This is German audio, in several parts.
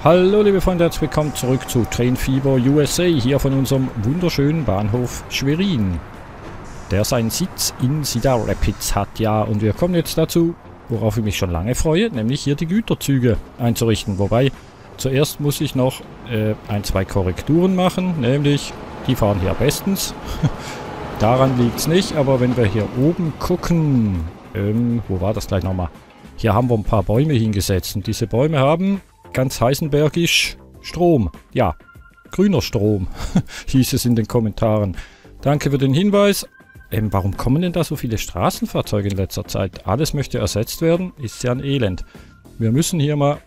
Hallo liebe Freunde, herzlich willkommen zurück zu Train Fever USA, hier von unserem wunderschönen Bahnhof Schwerin, der seinen Sitz in Cedar Rapids hat, ja, und wir kommen jetzt dazu, worauf ich mich schon lange freue, nämlich hier die Güterzüge einzurichten, wobei zuerst muss ich noch ein, zwei Korrekturen machen, nämlich die fahren hier bestens, daran liegt es nicht, aber wenn wir hier oben gucken, wo war das gleich nochmal? Hier haben wir ein paar Bäume hingesetzt und diese Bäume haben ganz heisenbergisch Strom. Ja, grüner Strom, hieß es in den Kommentaren. Danke für den Hinweis. Warum kommen denn da so viele Straßenfahrzeuge in letzter Zeit? Alles möchte ersetzt werden, ist ja ein Elend. Wir müssen hier mal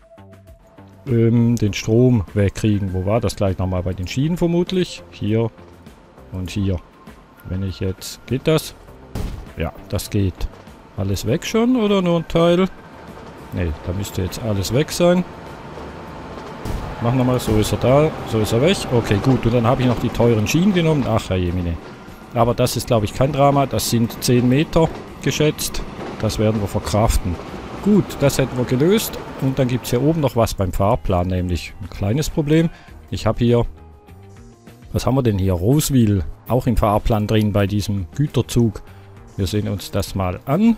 den Strom wegkriegen. Wo war das gleich nochmal? Bei den Schienen vermutlich. Hier und hier. Wenn ich jetzt... Geht das? Ja, das geht. Alles weg schon oder nur ein Teil? Ne, da müsste jetzt alles weg sein. Machen wir mal, so ist er da, so ist er weg. Okay, gut, und dann habe ich noch die teuren Schienen genommen. Ach, Herr Jemine. Aber das ist, glaube ich, kein Drama. Das sind 10 Meter geschätzt. Das werden wir verkraften. Gut, das hätten wir gelöst. Und dann gibt es hier oben noch was beim Fahrplan, nämlich ein kleines Problem. Ich habe hier... Was haben wir denn hier? Roswil, auch im Fahrplan drin bei diesem Güterzug. Wir sehen uns das mal an.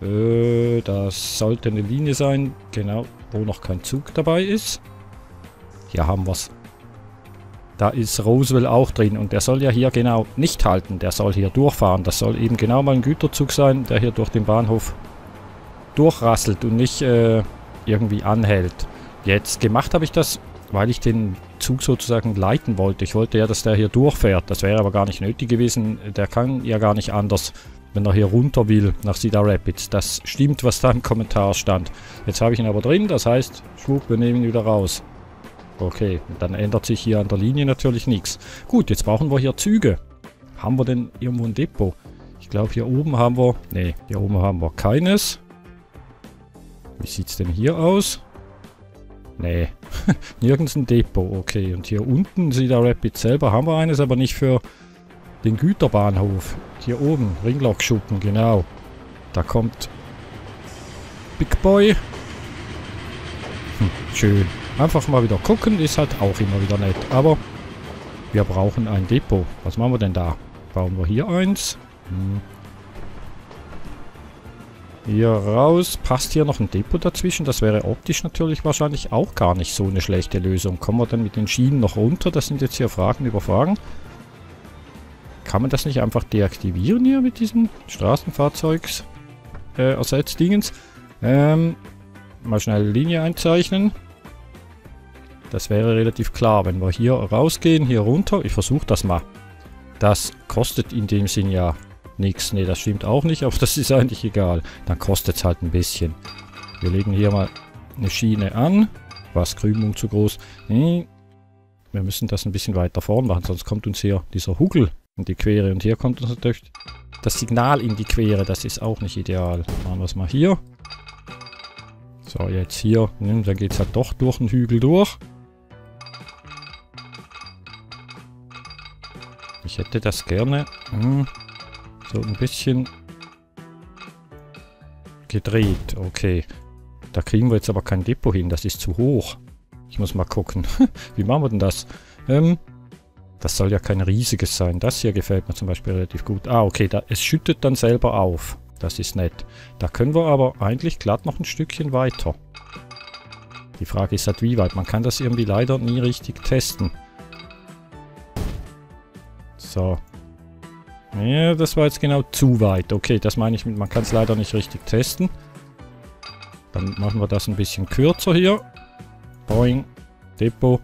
Das sollte eine Linie sein, genau, wo noch kein Zug dabei ist. Hier haben wir es. Da ist Roswell auch drin und der soll ja hier genau nicht halten. Der soll hier durchfahren. Das soll eben genau mal ein Güterzug sein, der hier durch den Bahnhof durchrasselt und nicht irgendwie anhält. Jetzt gemacht habe ich das, weil ich den Zug sozusagen leiten wollte. Ich wollte ja, dass der hier durchfährt. Das wäre aber gar nicht nötig gewesen. Der kann ja gar nicht anders, wenn er hier runter will nach Cedar Rapids. Das stimmt, was da im Kommentar stand. Jetzt habe ich ihn aber drin, das heißt, schwupp, wir nehmen ihn wieder raus. Okay, dann ändert sich hier an der Linie natürlich nichts. Gut, jetzt brauchen wir hier Züge. Haben wir denn irgendwo ein Depot? Ich glaube, hier oben haben wir... Ne, hier oben haben wir keines. Wie sieht es denn hier aus? Ne, nirgends ein Depot. Okay, und hier unten, Cedar Rapids selber, haben wir eines, aber nicht für den Güterbahnhof. Hier oben, Ringlockschuppen, genau. Da kommt Big Boy. Schön. Einfach mal wieder gucken, ist halt auch immer wieder nett. Aber wir brauchen ein Depot. Was machen wir denn da? Bauen wir hier eins. Hier raus. Passt hier noch ein Depot dazwischen? Das wäre optisch natürlich wahrscheinlich auch gar nicht so eine schlechte Lösung. Kommen wir dann mit den Schienen noch runter? Das sind jetzt hier Fragen über Fragen. Kann man das nicht einfach deaktivieren hier mit diesen Straßenfahrzeugs Ersatzdingens? Mal schnell eine Linie einzeichnen. Das wäre relativ klar, wenn wir hier rausgehen, hier runter. Ich versuche das mal. Das kostet in dem Sinn ja nichts. Ne, das stimmt auch nicht, aber das ist eigentlich egal. Dann kostet es halt ein bisschen. Wir legen hier mal eine Schiene an. War das Krümmung zu groß? Nee. Wir müssen das ein bisschen weiter vorn machen, sonst kommt uns hier dieser Huckel in die Quere. Und hier kommt uns natürlich das Signal in die Quere. Das ist auch nicht ideal. Machen wir es mal hier. So, jetzt hier. Dann geht es halt doch durch den Hügel durch. Ich hätte das gerne so ein bisschen gedreht. Okay. Da kriegen wir jetzt aber kein Depot hin. Das ist zu hoch. Ich muss mal gucken. Wie machen wir denn das? Das soll ja kein riesiges sein. Das hier gefällt mir zum Beispiel relativ gut. Ah, okay. Es schüttet dann selber auf. Das ist nett. Da können wir aber eigentlich glatt noch ein Stückchen weiter. Die Frage ist halt, wie weit. Man kann das irgendwie leider nie richtig testen. So. Ja, das war jetzt genau zu weit. Okay, das meine ich mit, man kann es leider nicht richtig testen. Dann machen wir das ein bisschen kürzer hier. Boing. Depot.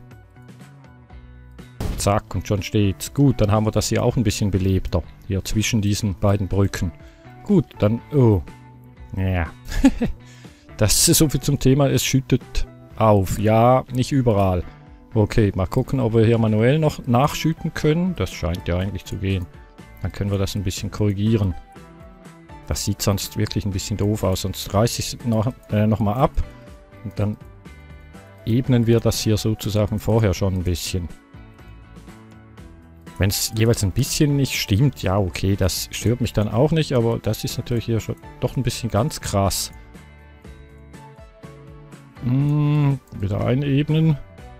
Zack, und schon steht's. Gut, dann haben wir das hier auch ein bisschen belebter. Hier zwischen diesen beiden Brücken. Gut, dann... Oh. Ja. Das ist so viel zum Thema, es schüttet auf. Ja, nicht überall. Okay, mal gucken, ob wir hier manuell noch nachschütten können. Das scheint ja eigentlich zu gehen. Dann können wir das ein bisschen korrigieren. Das sieht sonst wirklich ein bisschen doof aus. Sonst reiße ich es noch mal ab. Und dann ebnen wir das hier sozusagen vorher schon ein bisschen. Wenn es jeweils ein bisschen nicht stimmt, ja okay, das stört mich dann auch nicht. Aber das ist natürlich hier schon doch ein bisschen ganz krass. Wieder einebnen.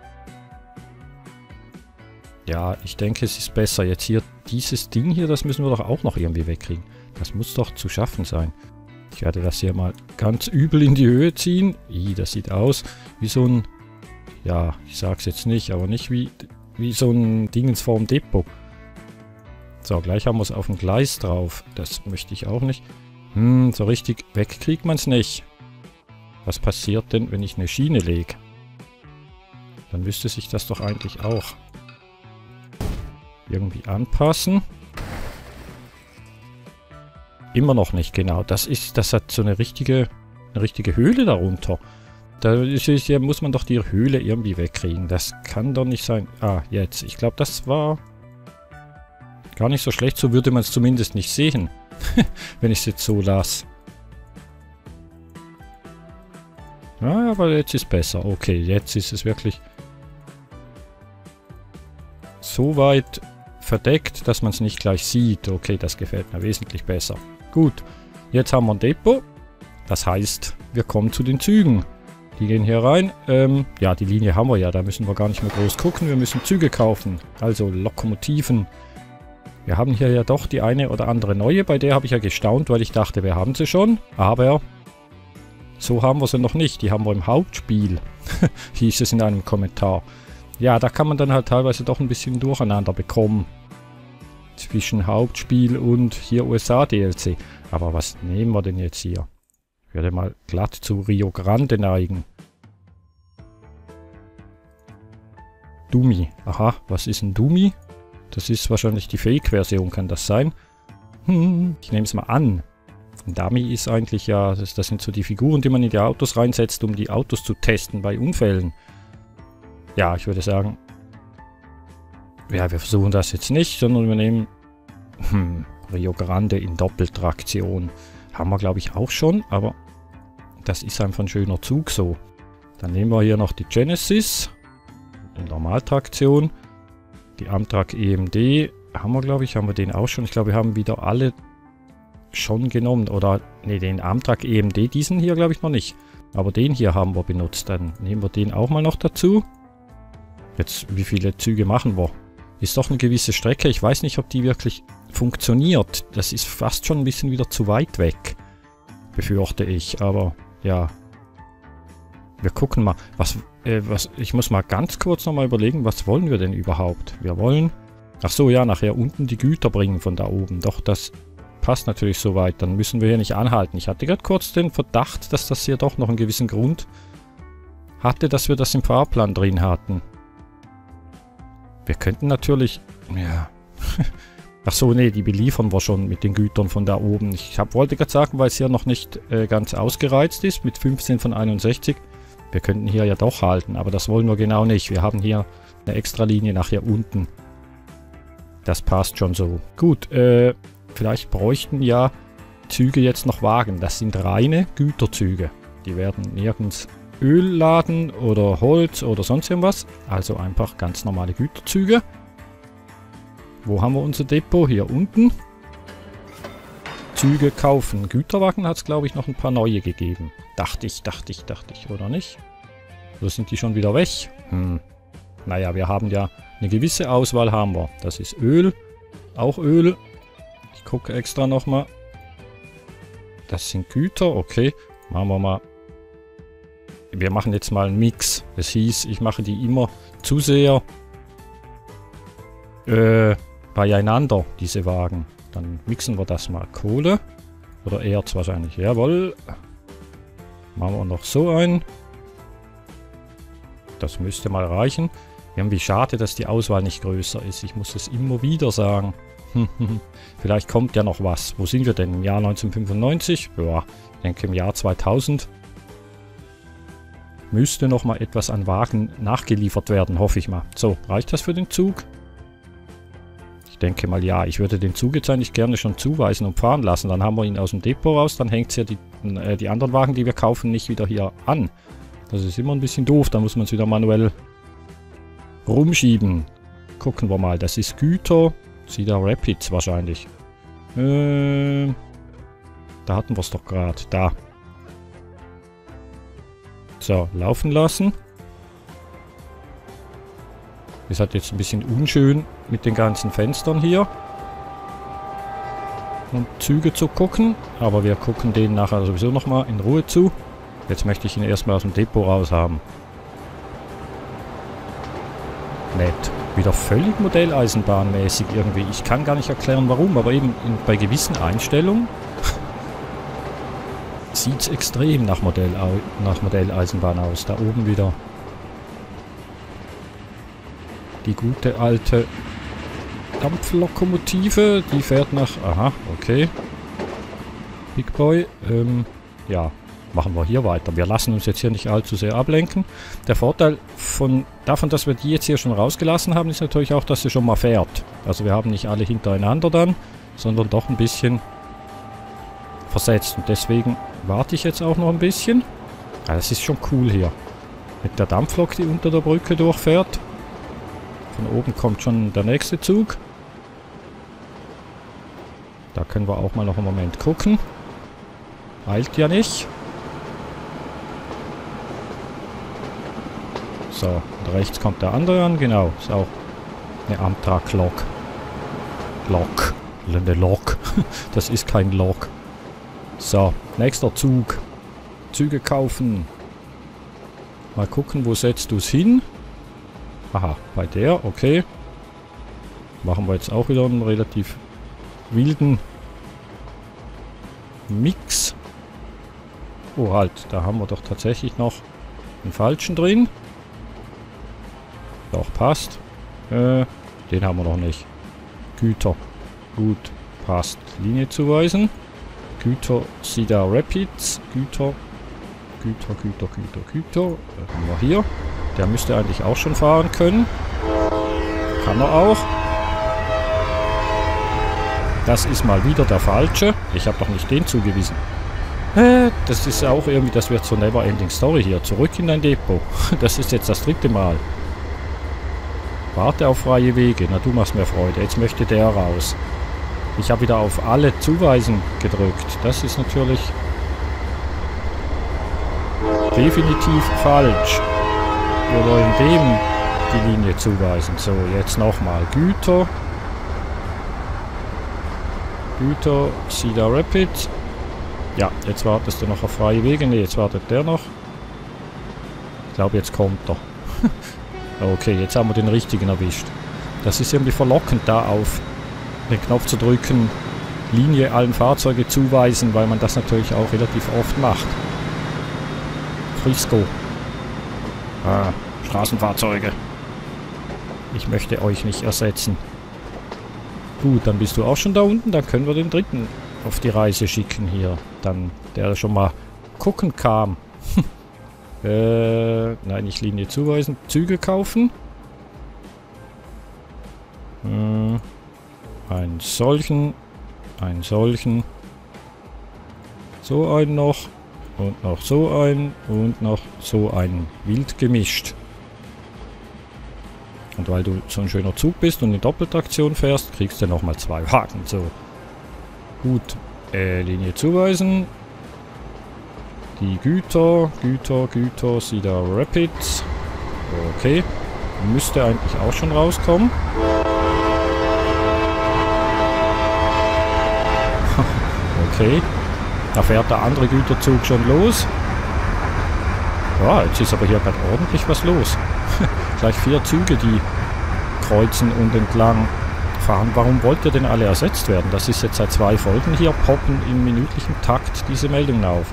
Ja, ich denke, es ist besser. Jetzt hier, dieses Ding hier, das müssen wir doch auch noch irgendwie wegkriegen. Das muss doch zu schaffen sein. Ich werde das hier mal ganz übel in die Höhe ziehen. Das sieht aus wie so ein... Ja, ich sag's jetzt nicht, aber nicht wie so ein Dingens vorm Depot. So, gleich haben wir es auf dem Gleis drauf. Das möchte ich auch nicht. So richtig weg kriegt man es nicht. Was passiert denn, wenn ich eine Schiene lege? Dann müsste sich das doch eigentlich auch irgendwie anpassen. Immer noch nicht, genau. Das hat so eine richtige Höhle darunter. Da muss man doch die Höhle irgendwie wegkriegen. Das kann doch nicht sein. Ah, jetzt. Ich glaube, das war gar nicht so schlecht. So würde man es zumindest nicht sehen, wenn ich es jetzt so lasse. Ja, aber jetzt ist besser. Okay, jetzt ist es wirklich so weit verdeckt, dass man es nicht gleich sieht. Okay, das gefällt mir wesentlich besser. Gut, jetzt haben wir ein Depot. Das heißt, wir kommen zu den Zügen. Die gehen hier rein. Ja, die Linie haben wir ja. Da müssen wir gar nicht mehr groß gucken. Wir müssen Züge kaufen. Also Lokomotiven. Wir haben hier ja doch die eine oder andere neue. Bei der habe ich ja gestaunt, weil ich dachte, wir haben sie schon. Aber so haben wir sie noch nicht. Die haben wir im Hauptspiel. Hieß es in einem Kommentar. Ja, da kann man dann halt teilweise doch ein bisschen durcheinander bekommen. Zwischen Hauptspiel und hier USA-DLC. Aber was nehmen wir denn jetzt hier? Ich werde mal glatt zu Rio Grande neigen. Dummy. Aha, was ist ein Dummy? Das ist wahrscheinlich die Fake-Version, kann das sein? Ich nehme es mal an. Ein Dummy ist eigentlich ja, das sind so die Figuren, die man in die Autos reinsetzt, um die Autos zu testen bei Unfällen. Ja, ich würde sagen, ja, wir versuchen das jetzt nicht, sondern wir nehmen Rio Grande in Doppeltraktion. Haben wir, glaube ich, auch schon, aber das ist einfach ein schöner Zug so. Dann nehmen wir hier noch die Genesis in Normaltraktion. Die Amtrak EMD haben wir, glaube ich, haben wir den auch schon. Ich glaube, wir haben wieder alle schon genommen. Oder, ne, den Amtrak EMD, diesen hier, glaube ich, noch nicht. Aber den hier haben wir benutzt. Dann nehmen wir den auch mal noch dazu. Jetzt, wie viele Züge machen wir? Ist doch eine gewisse Strecke. Ich weiß nicht, ob die wirklich funktioniert. Das ist fast schon ein bisschen wieder zu weit weg. Befürchte ich. Aber, ja. Wir gucken mal. Ich muss mal ganz kurz nochmal überlegen, was wollen wir denn überhaupt? Wir wollen... Ach so, ja, nachher unten die Güter bringen von da oben. Doch, das passt natürlich soweit. Dann müssen wir hier nicht anhalten. Ich hatte gerade kurz den Verdacht, dass das hier doch noch einen gewissen Grund hatte, dass wir das im Fahrplan drin hatten. Wir könnten natürlich... Ja... Ach so, nee, die beliefern wir schon mit den Gütern von da oben. Ich wollte gerade sagen, weil es hier noch nicht ganz ausgereizt ist, mit 15 von 61. Wir könnten hier ja doch halten, aber das wollen wir genau nicht. Wir haben hier eine extra Linie nach hier unten. Das passt schon so. Gut, vielleicht bräuchten ja Züge jetzt noch Wagen. Das sind reine Güterzüge. Die werden nirgends Öl laden oder Holz oder sonst irgendwas. Also einfach ganz normale Güterzüge. Wo haben wir unser Depot? Hier unten. Züge kaufen. Güterwagen hat es, glaube ich, noch ein paar neue gegeben. Dachte ich, oder nicht? Oder sind die schon wieder weg? Naja, wir haben ja eine gewisse Auswahl haben wir. Das ist Öl. Auch Öl. Ich gucke extra nochmal. Das sind Güter. Okay. Machen wir mal. Wir machen jetzt mal einen Mix. Das hieß, ich mache die immer zu sehr beieinander, diese Wagen. Dann mixen wir das mal. Kohle. Oder Erz wahrscheinlich. Jawohl. Machen wir noch so ein. Das müsste mal reichen. Irgendwie schade, dass die Auswahl nicht größer ist. Ich muss es immer wieder sagen. Vielleicht kommt ja noch was. Wo sind wir denn? Im Jahr 1995? Ja, ich denke im Jahr 2000 müsste noch mal etwas an Wagen nachgeliefert werden, hoffe ich mal. So, reicht das für den Zug? Ich denke mal ja. Ich würde den Zug jetzt eigentlich gerne schon zuweisen und fahren lassen. Dann haben wir ihn aus dem Depot raus. Dann hängt es ja die anderen Wagen, die wir kaufen, nicht wieder hier an. Das ist immer ein bisschen doof. Da muss man es wieder manuell rumschieben. Gucken wir mal. Das ist Güter. Cedar Rapids wahrscheinlich. Da hatten wir es doch gerade. Da. So, laufen lassen. Ist halt jetzt ein bisschen unschön mit den ganzen Fenstern hier. Und Züge zu gucken. Aber wir gucken denen nachher sowieso nochmal in Ruhe zu. Jetzt möchte ich ihn erstmal aus dem Depot raus haben. Nett. Wieder völlig modelleisenbahnmäßig irgendwie. Ich kann gar nicht erklären warum, aber eben bei gewissen Einstellungen sieht es extrem nach Modelleisenbahn aus. Da oben wieder die gute alte Dampflokomotive. Die fährt nach... Aha, okay. Big Boy. Ja, machen wir hier weiter. Wir lassen uns jetzt hier nicht allzu sehr ablenken. Der Vorteil davon, dass wir die jetzt hier schon rausgelassen haben, ist natürlich auch, dass sie schon mal fährt. Also wir haben nicht alle hintereinander dann, sondern doch ein bisschen versetzt. Und deswegen warte ich jetzt auch noch ein bisschen. Ja, das ist schon cool hier. Mit der Dampflok, die unter der Brücke durchfährt. Von oben kommt schon der nächste Zug. Da können wir auch mal noch einen Moment gucken. Eilt ja nicht. So, und rechts kommt der andere an, genau. Ist auch eine Amtrak-Lok. Eine Lok. Das ist kein Lok. So, nächster Zug. Züge kaufen. Mal gucken, wo setzt du es hin? Aha, bei der, okay. Machen wir jetzt auch wieder einen relativ wilden Mix. Oh halt, da haben wir doch tatsächlich noch einen falschen drin. Doch, passt. Den haben wir noch nicht. Güter. Gut, passt. Linie zuweisen. Güter, Cedar Rapids. Güter. Da haben wir hier. Der müsste eigentlich auch schon fahren können. Kann er auch. Das ist mal wieder der falsche. Ich habe doch nicht den zugewiesen. Das ist auch irgendwie, das wird so Neverending Story hier. Zurück in dein Depot. Das ist jetzt das 3. Mal. Warte auf freie Wege. Na, du machst mir Freude. Jetzt möchte der raus. Ich habe wieder auf alle Zuweisen gedrückt. Das ist natürlich definitiv falsch. Wir wollen dem die Linie zuweisen. So, jetzt nochmal. Güter, Cedar Rapids. Ja, jetzt wartest du noch auf freie Wege. Ne, jetzt wartet der noch. Ich glaube, jetzt kommt er. Okay, jetzt haben wir den richtigen erwischt. Das ist irgendwie verlockend, da auf den Knopf zu drücken, Linie allen Fahrzeuge zuweisen, weil man das natürlich auch relativ oft macht. Frisco. Ah, Straßenfahrzeuge. Ich möchte euch nicht ersetzen. Gut, dann bist du auch schon da unten. Dann können wir den 3. auf die Reise schicken hier. Dann, der schon mal gucken kam. Nein, nicht Linie zuweisen. Züge kaufen. Einen solchen. So einen noch. Und noch so einen. Und noch so einen. Wild gemischt. Und weil du so ein schöner Zug bist und in Doppeltraktion fährst, kriegst du nochmal 2 Wagen. So. Gut. Linie zuweisen. Die Güter, Cedar Rapids. Okay. Müsste eigentlich auch schon rauskommen. Okay. Da fährt der andere Güterzug schon los. Ja, jetzt ist aber hier gerade ordentlich was los. Gleich 4 Züge, die kreuzen und entlang fahren. Warum wollt ihr denn alle ersetzt werden? Das ist jetzt seit 2 Folgen hier, poppen im minütlichen Takt diese Meldungen auf.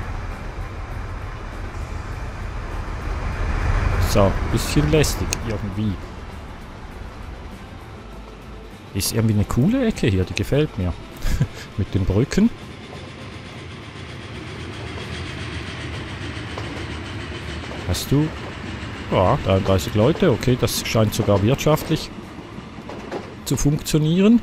So, bisschen lästig irgendwie. Ist irgendwie eine coole Ecke hier, die gefällt mir. Mit den Brücken. Hast du... Ja, 33 Leute, okay, das scheint sogar wirtschaftlich zu funktionieren.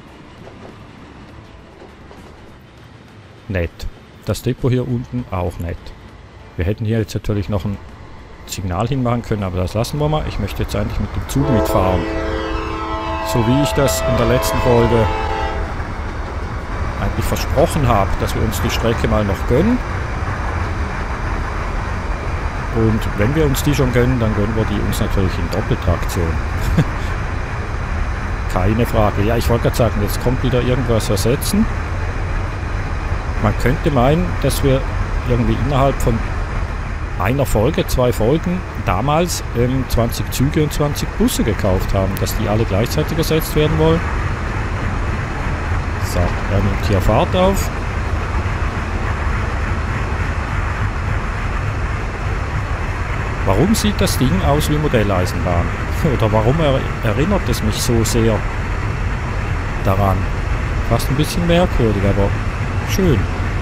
Nett. Das Depot hier unten auch nett. Wir hätten hier jetzt natürlich noch ein Signal hinmachen können, aber das lassen wir mal. Ich möchte jetzt eigentlich mit dem Zug mitfahren. So wie ich das in der letzten Folge eigentlich versprochen habe, dass wir uns die Strecke mal noch gönnen. Und wenn wir uns die schon gönnen, dann gönnen wir die uns natürlich in Doppeltraktion. Keine Frage. Ja, ich wollte gerade sagen, jetzt kommt wieder irgendwas ersetzen. Man könnte meinen, dass wir irgendwie innerhalb von einer Folge, 2 Folgen, damals 20 Züge und 20 Busse gekauft haben, dass die alle gleichzeitig ersetzt werden wollen. So, er nimmt hier Fahrt auf. Warum sieht das Ding aus wie Modelleisenbahn? Oder warum erinnert es mich so sehr daran? Fast ein bisschen merkwürdig, aber schön.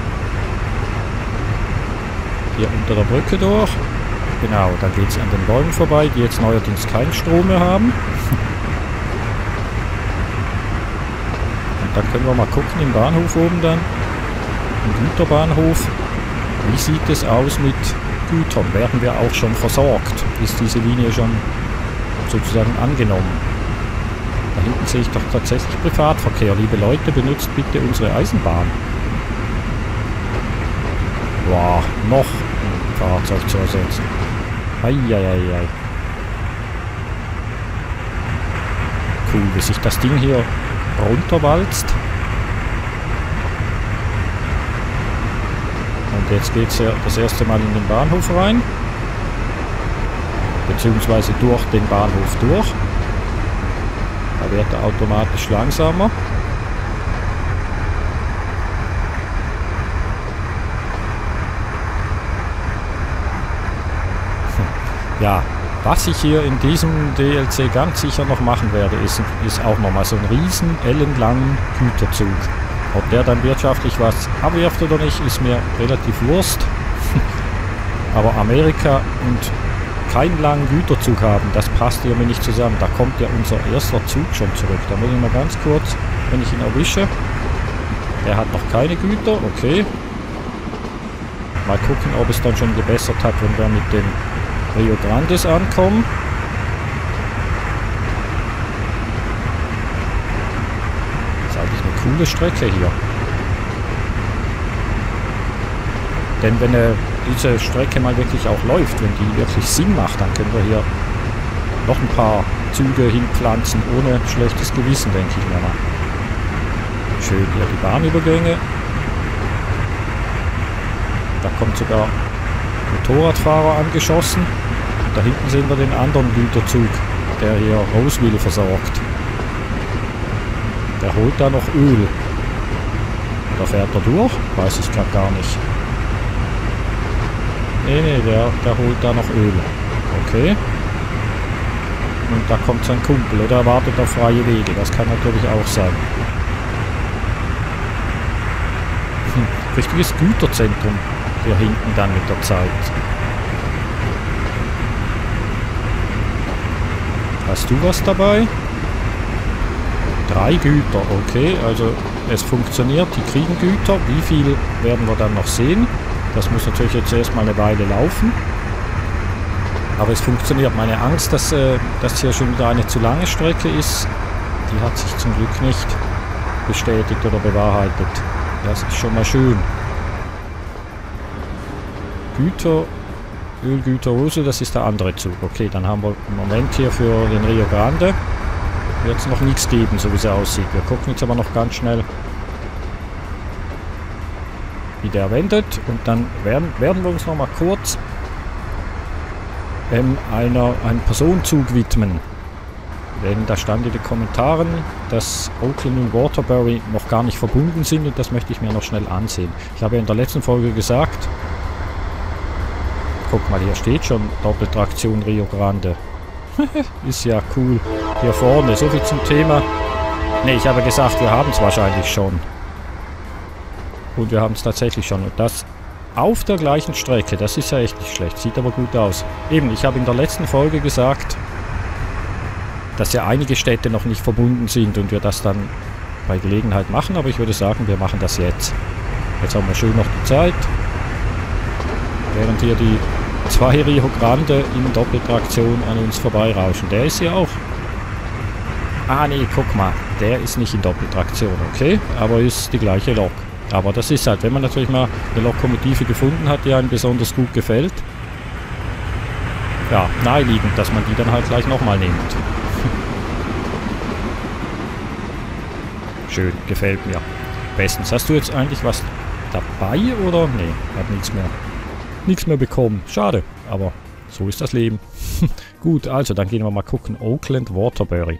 Hier unter der Brücke durch. Genau, dann geht es an den Bäumen vorbei, die jetzt neuerdings keinen Strom mehr haben. Und dann können wir mal gucken im Bahnhof oben dann. Im Güterbahnhof. Wie sieht es aus mit Gütern? Werden wir auch schon versorgt? Ist diese Linie schon sozusagen angenommen? Da hinten sehe ich doch tatsächlich Privatverkehr. Liebe Leute, benutzt bitte unsere Eisenbahn. Wow, noch ein Fahrzeug zu ersetzen. Eieiei. Cool, wie sich das Ding hier runterwalzt. Und jetzt geht es ja das erste Mal in den Bahnhof rein. Beziehungsweise durch den Bahnhof durch. Da wird er automatisch langsamer. Ja, was ich hier in diesem DLC ganz sicher noch machen werde, ist auch nochmal so ein riesen ellenlangen Güterzug. Ob der dann wirtschaftlich was abwirft oder nicht, ist mir relativ Wurst. Aber Amerika und keinen langen Güterzug haben, das passt hier mir nicht zusammen. Da kommt ja unser erster Zug schon zurück. Da muss ich mal ganz kurz, wenn ich ihn erwische. Der hat noch keine Güter, okay. Mal gucken, ob es dann schon gebessert hat, wenn wir mit den Rio Grandes ankommen. Das ist eigentlich eine coole Strecke hier. Denn wenn diese Strecke mal wirklich auch läuft, wenn die wirklich Sinn macht, dann können wir hier noch ein paar Züge hinpflanzen, ohne schlechtes Gewissen, denke ich mir mal. Schön hier die Bahnübergänge. Da kommt sogar ein Motorradfahrer angeschossen. Da hinten sehen wir den anderen Güterzug, der hier Roseville versorgt. Der holt da noch Öl. Oder fährt er durch? Weiß ich gerade gar nicht. Nee, der holt da noch Öl. Okay. Und da kommt sein Kumpel, oder wartet auf freie Wege. Das kann natürlich auch sein. Richtiges Güterzentrum hier hinten dann mit der Zeit. Hast du was dabei? 3 Güter, okay, also es funktioniert, die kriegen Güter. Wie viel werden wir dann noch sehen? Das muss natürlich jetzt erstmal eine Weile laufen. Aber es funktioniert. Meine Angst, dass hier schon wieder eine zu lange Strecke ist, die hat sich zum Glück nicht bestätigt oder bewahrheitet. Das ist schon mal schön. Güter, Ölgüter Roseville, das ist der andere Zug. Okay, dann haben wir im Moment hier für den Rio Grande wird es noch nichts geben, so wie es aussieht. Wir gucken jetzt aber noch ganz schnell, wie der wendet. Und dann werden wir uns noch mal kurz einem Personenzug widmen. Denn da stand in den Kommentaren, dass Oakland und Waterbury noch gar nicht verbunden sind und das möchte ich mir noch schnell ansehen. Ich habe ja in der letzten Folge gesagt, guck mal, hier steht schon Doppeltraktion Rio Grande. Ist ja cool. Hier vorne, so viel zum Thema. Ne, ich habe gesagt, wir haben es wahrscheinlich schon. Und wir haben es tatsächlich schon. Und das auf der gleichen Strecke, das ist ja echt nicht schlecht. Sieht aber gut aus. Eben, ich habe in der letzten Folge gesagt, dass ja einige Städte noch nicht verbunden sind und wir das dann bei Gelegenheit machen. Aber ich würde sagen, wir machen das jetzt. Jetzt haben wir schön noch die Zeit. Während hier die 2 Rio Grande in Doppeltraktion an uns vorbeirauschen. Der ist hier auch. Ah nee, guck mal. Der ist nicht in Doppeltraktion, okay? Aber ist die gleiche Lok. Aber das ist halt, wenn man natürlich mal eine Lokomotive gefunden hat, die einem besonders gut gefällt, ja, naheliegend, dass man die dann halt gleich nochmal nimmt. Schön, gefällt mir. Bestens. Hast du jetzt eigentlich was dabei oder? Nee, hat nichts mehr bekommen. Schade, aber so ist das Leben. Gut, also dann gehen wir mal gucken. Oakland, Waterbury.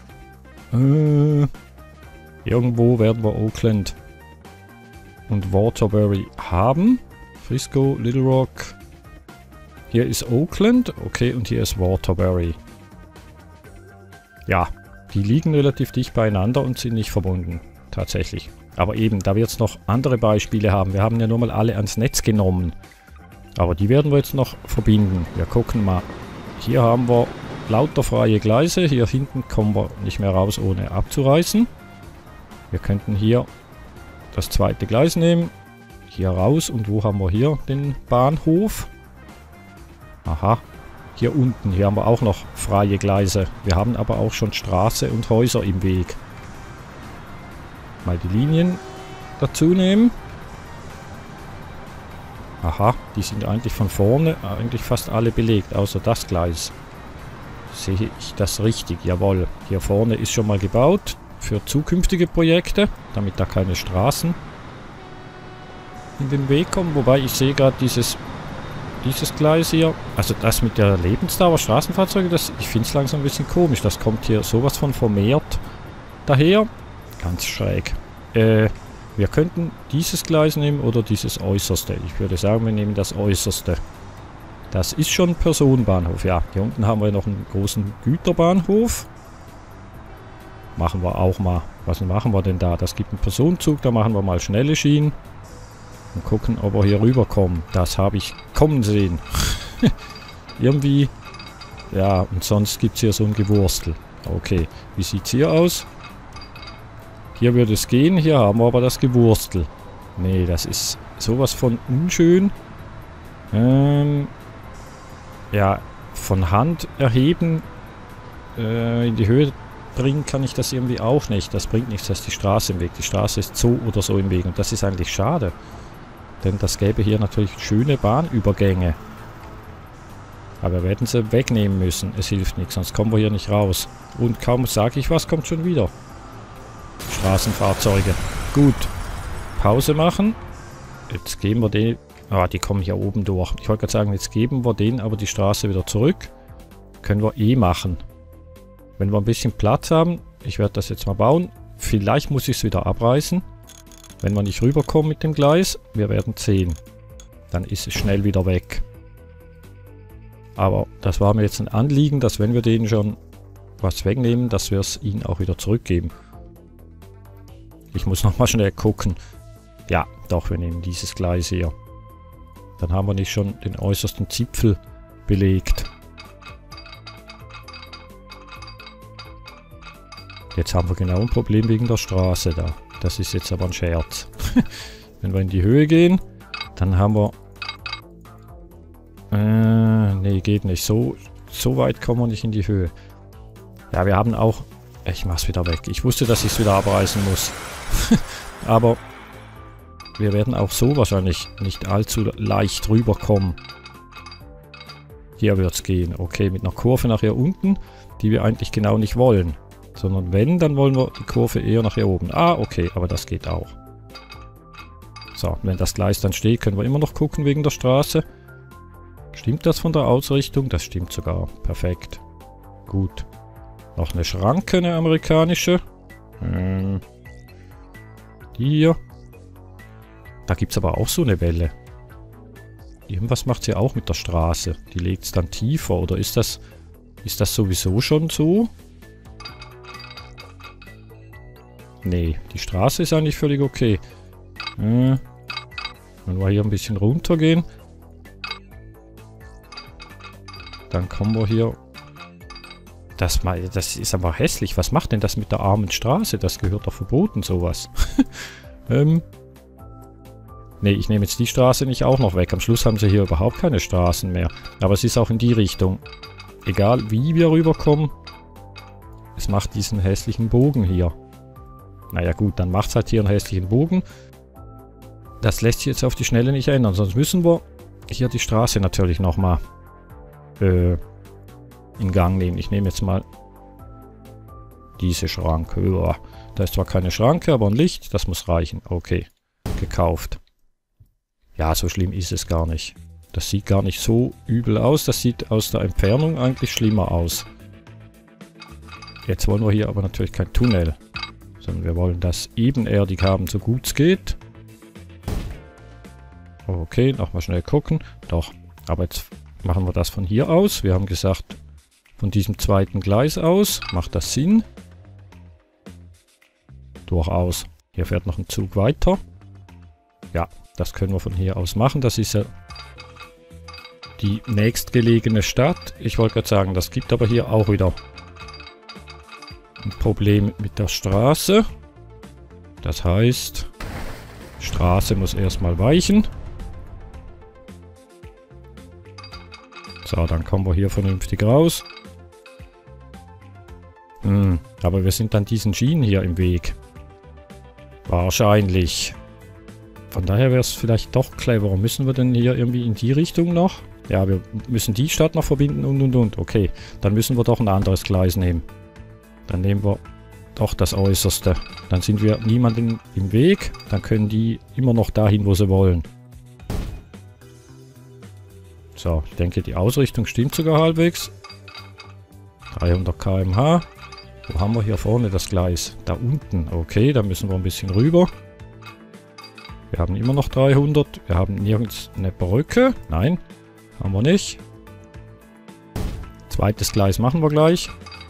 Irgendwo werden wir Oakland und Waterbury haben. Frisco, Little Rock. Hier ist Oakland, okay, und hier ist Waterbury. Ja, die liegen relativ dicht beieinander und sind nicht verbunden. Tatsächlich. Aber eben, da wird es noch andere Beispiele haben. Wir haben ja nur mal alle ans Netz genommen. Aber die werden wir jetzt noch verbinden. Wir gucken mal. Hier haben wir lauter freie Gleise. Hier hinten kommen wir nicht mehr raus, ohne abzureißen. Wir könnten hier das zweite Gleis nehmen. Hier raus. Und wo haben wir hier den Bahnhof? Aha. Hier unten. Hier haben wir auch noch freie Gleise. Wir haben aber auch schon Straße und Häuser im Weg. Mal die Linien dazu nehmen. Aha, die sind eigentlich von vorne eigentlich fast alle belegt, außer das Gleis. Sehe ich das richtig? Jawohl. Hier vorne ist schon mal gebaut für zukünftige Projekte, damit da keine Straßen in den Weg kommen. Wobei ich sehe gerade dieses Gleis hier, also das mit der Lebensdauer Straßenfahrzeuge, ich finde es langsam ein bisschen komisch. Das kommt hier sowas von vermehrt daher. Ganz schräg. Wir könnten dieses Gleis nehmen oder dieses äußerste. Ich würde sagen, wir nehmen das äußerste. Das ist schon ein Personenbahnhof. Ja, hier unten haben wir noch einen großen Güterbahnhof. Machen wir auch mal. Was machen wir denn da? Das gibt einen Personenzug. Da machen wir mal schnelle Schienen. Und gucken, ob wir hier rüberkommen. Das habe ich kommen sehen. Irgendwie. Ja, und sonst gibt es hier so ein Gewurstel. Okay, wie sieht es hier aus? Hier würde es gehen, hier haben wir aber das Gewurstel. Nee, das ist sowas von unschön. Ja, von Hand erheben, in die Höhe bringen kann ich das irgendwie auch nicht. Das bringt nichts, da ist die Straße im Weg. Die Straße ist so oder so im Weg und das ist eigentlich schade. Denn das gäbe hier natürlich schöne Bahnübergänge. Aber wir werden sie wegnehmen müssen. Es hilft nichts, sonst kommen wir hier nicht raus. Und kaum sage ich was, kommt schon wieder. Straßenfahrzeuge. Gut. Pause machen. Jetzt geben wir den... Ah, die kommen hier oben durch. Ich wollte gerade sagen, jetzt geben wir denen aber die Straße wieder zurück. Können wir eh machen. Wenn wir ein bisschen Platz haben, ich werde das jetzt mal bauen. Vielleicht muss ich es wieder abreißen. Wenn wir nicht rüberkommen mit dem Gleis, wir werden sehen. Dann ist es schnell wieder weg. Aber das war mir jetzt ein Anliegen, dass wenn wir denen schon was wegnehmen, dass wir es ihnen auch wieder zurückgeben. Ich muss nochmal schnell gucken. Ja, doch, wir nehmen dieses Gleis hier. Dann haben wir nicht schon den äußersten Zipfel belegt. Jetzt haben wir genau ein Problem wegen der Straße da. Das ist jetzt aber ein Scherz. Wenn wir in die Höhe gehen, dann haben wir... nee, geht nicht. So weit kommen wir nicht in die Höhe. Ja, wir haben auch... Ich mach's wieder weg. Ich wusste, dass ich es wieder abreißen muss. Aber wir werden auch so wahrscheinlich nicht allzu leicht rüberkommen. Hier wird es gehen. Okay, mit einer Kurve nach hier unten, die wir eigentlich genau nicht wollen. Sondern wenn, dann wollen wir die Kurve eher nach hier oben. Ah, okay, aber das geht auch. So, wenn das Gleis dann steht, können wir immer noch gucken wegen der Straße. Stimmt das von der Ausrichtung? Das stimmt sogar. Perfekt. Gut. Noch eine Schranke, eine amerikanische. Die hier. Da gibt es aber auch so eine Welle. Irgendwas macht sie auch mit der Straße. Die legt es dann tiefer. Oder ist das sowieso schon so? Nee, die Straße ist eigentlich völlig okay. Wenn wir hier ein bisschen runtergehen, dann kommen wir hier... Das ist aber hässlich. Was macht denn das mit der armen Straße? Das gehört doch verboten, sowas. Nee, ich nehme jetzt die Straße nicht auch noch weg. Am Schluss haben sie hier überhaupt keine Straßen mehr. Aber es ist auch in die Richtung. Egal wie wir rüberkommen, es macht diesen hässlichen Bogen hier. Naja gut, dann macht es halt hier einen hässlichen Bogen. Das lässt sich jetzt auf die Schnelle nicht ändern. Sonst müssen wir hier die Straße natürlich nochmal in Gang nehmen. Ich nehme jetzt mal diese Schranke. Uah. Da ist zwar keine Schranke, aber ein Licht, das muss reichen. Okay, gekauft. Ja, so schlimm ist es gar nicht. Das sieht gar nicht so übel aus. Das sieht aus der Entfernung eigentlich schlimmer aus. Jetzt wollen wir hier aber natürlich kein Tunnel, sondern wir wollen das ebenerdig haben, so gut es geht. Okay, nochmal schnell gucken. Doch, aber jetzt machen wir das von hier aus. Wir haben gesagt, von diesem zweiten Gleis aus. Macht das Sinn? Durchaus. Hier fährt noch ein Zug weiter. Ja, das können wir von hier aus machen. Das ist ja die nächstgelegene Stadt. Ich wollte gerade sagen, das gibt aber hier auch wieder ein Problem mit der Straße. Das heißt, Straße muss erstmal weichen. So, dann kommen wir hier vernünftig raus. Aber wir sind dann diesen Schienen hier im Weg. Wahrscheinlich. Von daher wäre es vielleicht doch cleverer. Müssen wir denn hier irgendwie in die Richtung noch? Ja, wir müssen die Stadt noch verbinden und. Okay, dann müssen wir doch ein anderes Gleis nehmen. Dann nehmen wir doch das Äußerste. Dann sind wir niemandem im Weg. Dann können die immer noch dahin, wo sie wollen. So, ich denke, die Ausrichtung stimmt sogar halbwegs. 300 km/h. Wo haben wir hier vorne das Gleis? Da unten. Okay, da müssen wir ein bisschen rüber. Wir haben immer noch 300. Wir haben nirgends eine Brücke. Nein, haben wir nicht. Zweites Gleis machen wir gleich.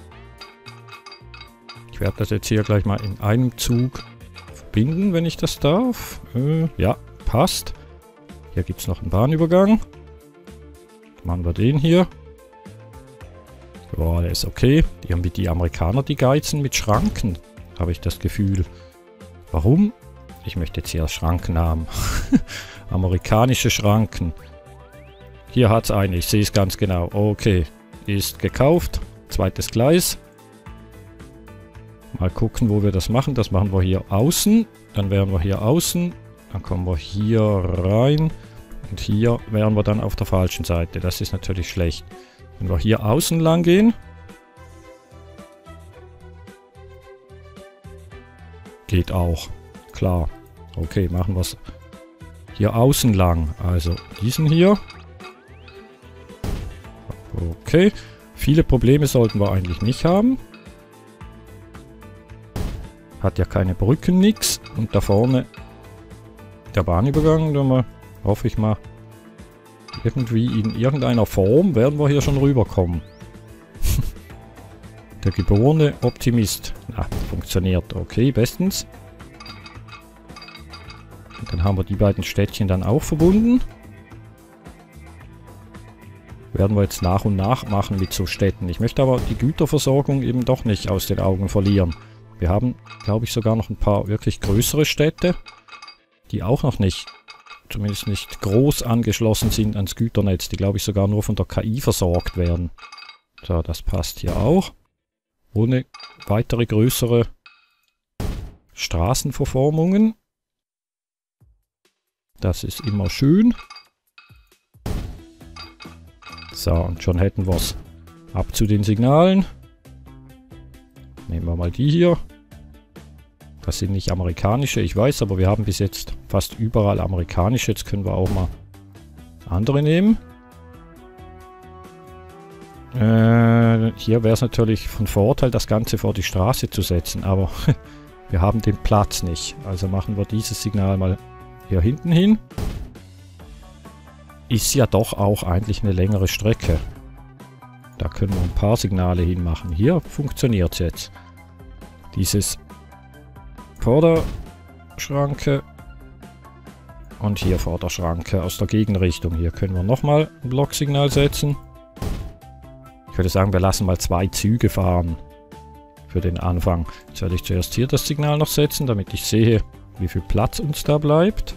Ich werde das jetzt hier gleich mal in einem Zug verbinden, wenn ich das darf. Ja, passt. Hier gibt es noch einen Bahnübergang. Machen wir den hier. Ja, der ist okay. Die Amerikaner, die geizen mit Schranken, habe ich das Gefühl. Warum? Ich möchte jetzt hier Schranken haben. Amerikanische Schranken. Hier hat es eine, ich sehe es ganz genau. Okay, ist gekauft. Zweites Gleis. Mal gucken, wo wir das machen. Das machen wir hier außen. Dann wären wir hier außen. Dann kommen wir hier rein. Und hier wären wir dann auf der falschen Seite. Das ist natürlich schlecht. Wenn wir hier außen lang gehen. Geht auch. Klar. Okay, machen wir es hier außen lang. Also diesen hier. Okay. Viele Probleme sollten wir eigentlich nicht haben. Hat ja keine Brücken, nix. Und da vorne der Bahnübergang. Da hoffe ich mal, irgendwie in irgendeiner Form werden wir hier schon rüberkommen. Der geborene Optimist. Na, funktioniert. Okay, bestens. Und dann haben wir die beiden Städtchen dann auch verbunden. Werden wir jetzt nach und nach machen mit so Städten. Ich möchte aber die Güterversorgung eben doch nicht aus den Augen verlieren. Wir haben, glaube ich, sogar noch ein paar wirklich größere Städte, die auch noch nicht, zumindest nicht groß angeschlossen sind ans Güternetz, die, glaube ich, sogar nur von der KI versorgt werden. So, das passt hier auch. Ohne weitere größere Straßenverformungen. Das ist immer schön. So, und schon hätten wir es. Ab zu den Signalen. Nehmen wir mal die hier. Das sind nicht amerikanische, ich weiß, aber wir haben bis jetzt fast überall amerikanische. Jetzt können wir auch mal andere nehmen. Hier wäre es natürlich von Vorteil, das Ganze vor die Straße zu setzen, aber wir haben den Platz nicht. Also machen wir dieses Signal mal hier hinten hin. Ist ja doch auch eigentlich eine längere Strecke. Da können wir ein paar Signale hinmachen. Hier funktioniert es jetzt. Dieses Vorderschranke und hier Vorderschranke aus der Gegenrichtung. Hier können wir nochmal ein Blocksignal setzen. Ich würde sagen, wir lassen mal 2 Züge fahren für den Anfang. Jetzt werde ich zuerst hier das Signal noch setzen, damit ich sehe, wie viel Platz uns da bleibt.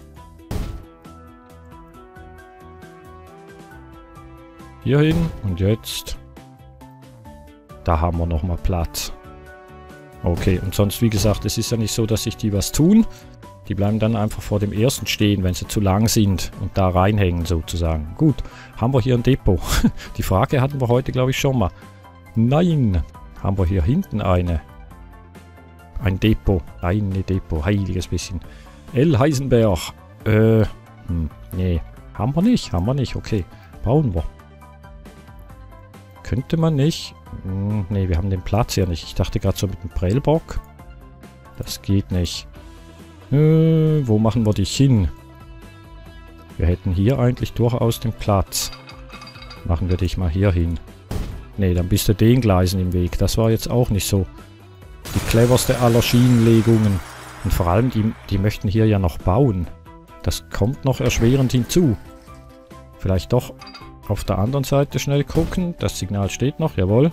Hier hin und jetzt. Da haben wir nochmal Platz. Okay, und sonst, wie gesagt, es ist ja nicht so, dass sich die was tun. Die bleiben dann einfach vor dem ersten stehen, wenn sie zu lang sind und da reinhängen sozusagen. Gut, haben wir hier ein Depot? Die Frage hatten wir heute, glaube ich, schon mal. Nein, haben wir hier hinten ein Depot. Ein Depot, heiliges bisschen. L. Heisenberg. Nee, haben wir nicht, okay. Bauen wir. Könnte man nicht. Nee, wir haben den Platz ja nicht. Ich dachte gerade so mit dem Prellbock. Das geht nicht. Wo machen wir dich hin? Wir hätten hier eigentlich durchaus den Platz. Machen wir dich mal hier hin. Nee, dann bist du den Gleisen im Weg. Das war jetzt auch nicht so die cleverste aller Schienenlegungen. Und vor allem, die möchten hier ja noch bauen. Das kommt noch erschwerend hinzu. Vielleicht doch auf der anderen Seite schnell gucken. Das Signal steht noch, jawohl.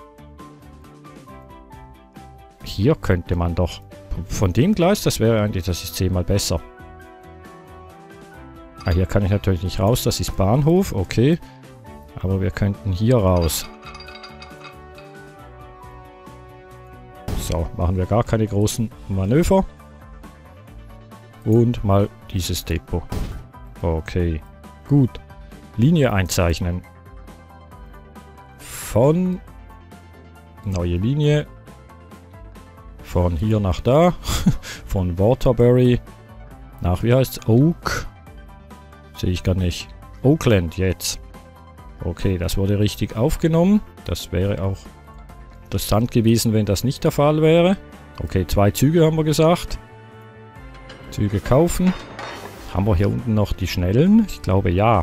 Hier könnte man doch... Von dem Gleis, das wäre eigentlich, das ist 10-mal besser. Ah, hier kann ich natürlich nicht raus, das ist Bahnhof, okay. Aber wir könnten hier raus. So, machen wir gar keine großen Manöver. Und mal dieses Depot. Okay, gut. Linie einzeichnen. Von... Neue Linie. Von hier nach da. Von Waterbury nach, wie heißt es? Oak. Sehe ich gar nicht. Oakland jetzt. Okay, das wurde richtig aufgenommen. Das wäre auch interessant gewesen, wenn das nicht der Fall wäre. Okay, 2 Züge haben wir gesagt. Züge kaufen. Haben wir hier unten noch die schnellen? Ich glaube ja.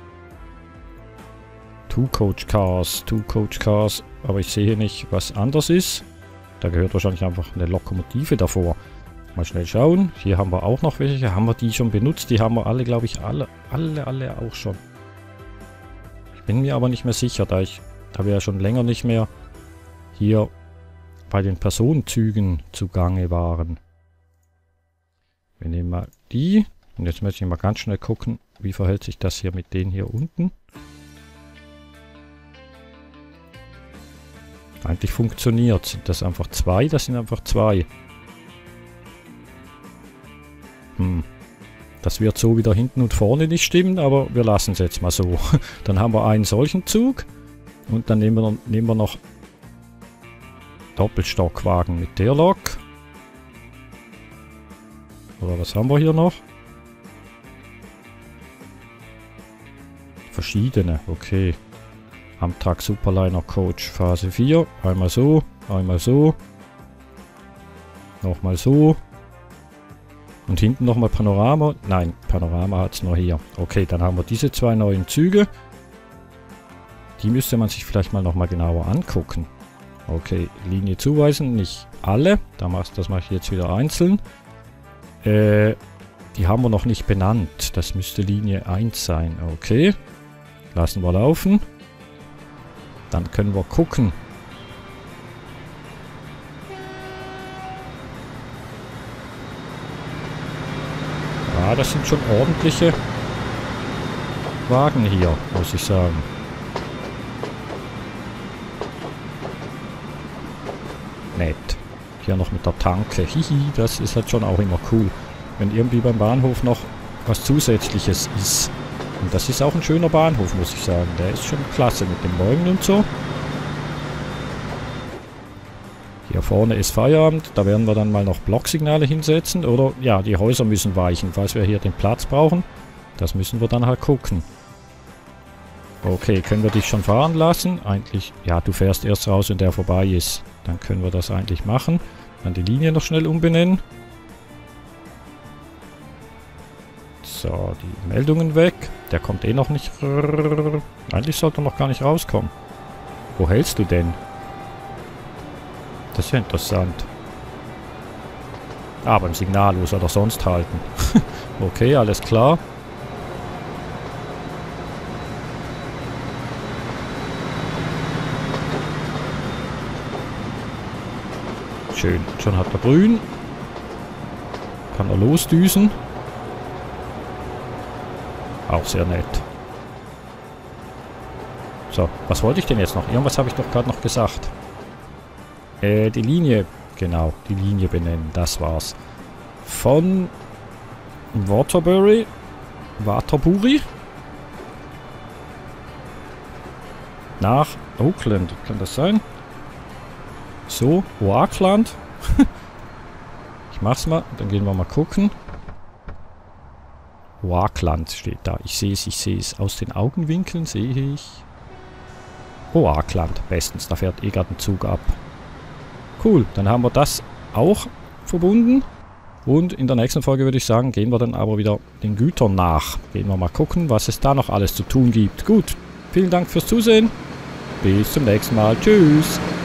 2 Coach Cars. Aber ich sehe nicht, was anders ist. Da gehört wahrscheinlich einfach eine Lokomotive davor. Mal schnell schauen. Hier haben wir auch noch welche. Haben wir die schon benutzt? Die haben wir alle, glaube ich, alle auch schon. Ich bin mir aber nicht mehr sicher, da wir ja schon länger nicht mehr hier bei den Personenzügen zugange waren. Wir nehmen mal die. Und jetzt möchte ich mal ganz schnell gucken, wie verhält sich das hier mit denen hier unten. Eigentlich funktioniert. Sind das einfach 2? Das sind einfach 2. Das wird so wieder hinten und vorne nicht stimmen, aber wir lassen es jetzt mal so. Dann haben wir einen solchen Zug. Und dann nehmen wir noch Doppelstockwagen mit der Lok. Oder was haben wir hier noch? Verschiedene, okay. Amtrak Superliner Coach Phase 4. Einmal so, nochmal so. Und hinten nochmal Panorama. Nein, Panorama hat es nur hier. Okay, dann haben wir diese 2 neuen Züge. Die müsste man sich vielleicht mal nochmal genauer angucken. Okay, Linie zuweisen, nicht alle. Das mache ich jetzt wieder einzeln. Die haben wir noch nicht benannt. Das müsste Linie 1 sein. Okay, lassen wir laufen. Dann können wir gucken. Ja, das sind schon ordentliche Wagen hier, muss ich sagen. Nett. Hier noch mit der Tanke. Hihi, das ist halt schon auch immer cool. Wenn irgendwie beim Bahnhof noch was Zusätzliches ist. Und das ist auch ein schöner Bahnhof, muss ich sagen. Der ist schon klasse mit den Bäumen und so. Hier vorne ist Feierabend. Da werden wir dann mal noch Blocksignale hinsetzen. Oder, ja, die Häuser müssen weichen, falls wir hier den Platz brauchen. Das müssen wir dann halt gucken. Okay, können wir dich schon fahren lassen? Eigentlich, ja, du fährst erst raus, wenn der vorbei ist. Dann können wir das eigentlich machen. Dann die Linie noch schnell umbenennen. So, die Meldungen weg. Der kommt eh noch nicht. Eigentlich sollte er noch gar nicht rauskommen. Wo hältst du denn? Das ist ja interessant. Ah, beim Signal muss er doch sonst halten. Okay, alles klar. Schön. Schon hat er grün. Kann er losdüsen. Auch sehr nett. So, was wollte ich denn jetzt noch? Irgendwas habe ich doch gerade noch gesagt. Die Linie. Genau, die Linie benennen. Das war's. Von Waterbury. Waterbury. Nach Oakland. Kann das sein? So, Oakland. Ich mach's mal. Dann gehen wir mal gucken. Oakland steht da. Ich sehe es. Aus den Augenwinkeln sehe ich. Oakland. Bestens. Da fährt eh gerade ein Zug ab. Cool. Dann haben wir das auch verbunden. Und in der nächsten Folge würde ich sagen, gehen wir dann aber wieder den Gütern nach. Gehen wir mal gucken, was es da noch alles zu tun gibt. Gut. Vielen Dank fürs Zusehen. Bis zum nächsten Mal. Tschüss.